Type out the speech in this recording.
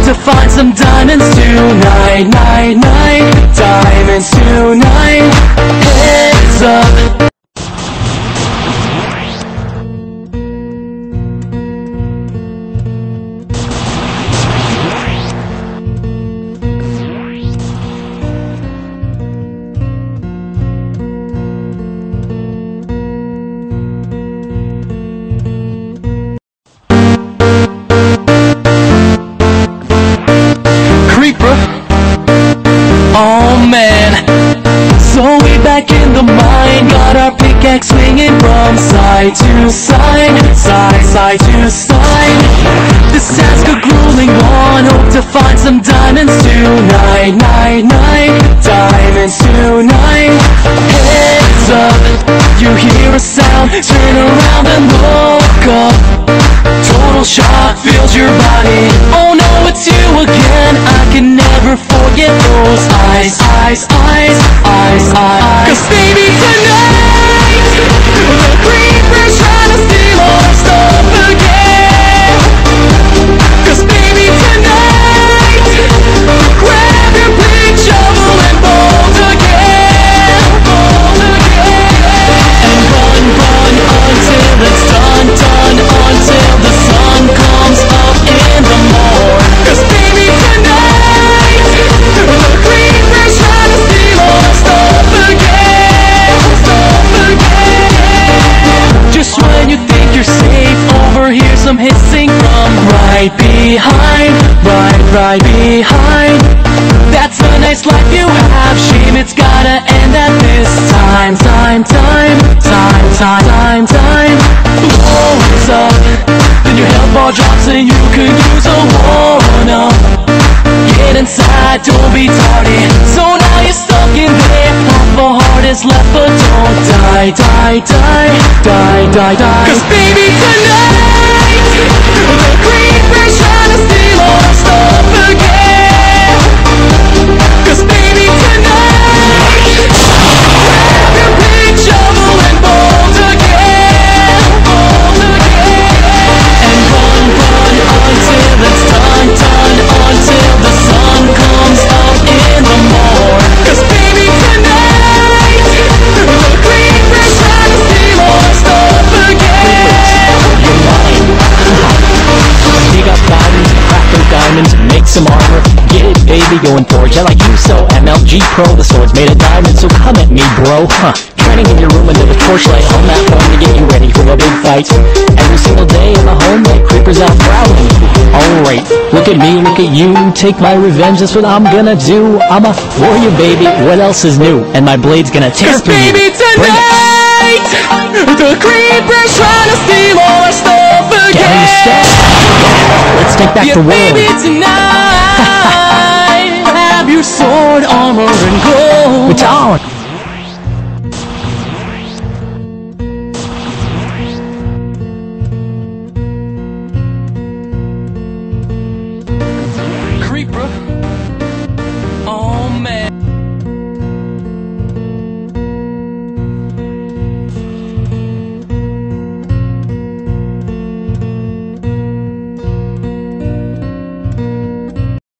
to find some diamonds tonight, night, night. Diamonds tonight. Heads up. Oh man, so we back in the mine, got our pickaxe swinging from side to side, side to side. This task a grueling one, hope to find some diamonds tonight, night, night. Diamonds tonight. Heads up, you hear a sound, turn around and look up. Total shock fills your body. Oh no, it's you again. I can never forget those eyes, eyes, eyes, eyes, eyes. 'Cause baby tonight, the creeper's trying to steal our stuff again. 'Cause baby tonight, grab your big shovel and bolt again, bolt again. And run, run until it's done, done, until the sun comes up in the morn. 'Cause baby tonight, the creeper's trying to steal our stuff again, stuff again. Just when you think you're safe, overhear some hissing from right behind, right behind. That's a nice life you have, shame it's gotta end at this time, time, time, time, time, time, time. Blows up, then your health bar drops and you could use a one-up. Get inside, don't be tardy. So now you're stuck in there, half a heart is left, but don't die, die, die, die, die, die. 'Cause baby tonight, the creeper's trying to steal our stuff again. 'Cause baby tonight, grab your big shovel and bolt again, bolt again. And run, run until it's done, done, until the sun comes up in the morn. 'Cause baby tonight, the creeper's trying to steal our stuff again. Dig up diamonds, craft those diamonds, make some armor. Get it, baby, going forge. I like you so MLG Pro. The sword's made of diamonds, so come at me, bro. Training in your room under the torchlight on that phone to get you ready for a big fight. Every single day in the home, like creepers out prowling. Alright, look at me, look at you. Take my revenge, that's what I'm gonna do. I'm a warrior, baby, what else is new? And my blade's gonna tear through you. 'Cause baby tonight, the creeper's trying to steal our stuff again. Let's take back the world. Baby tonight.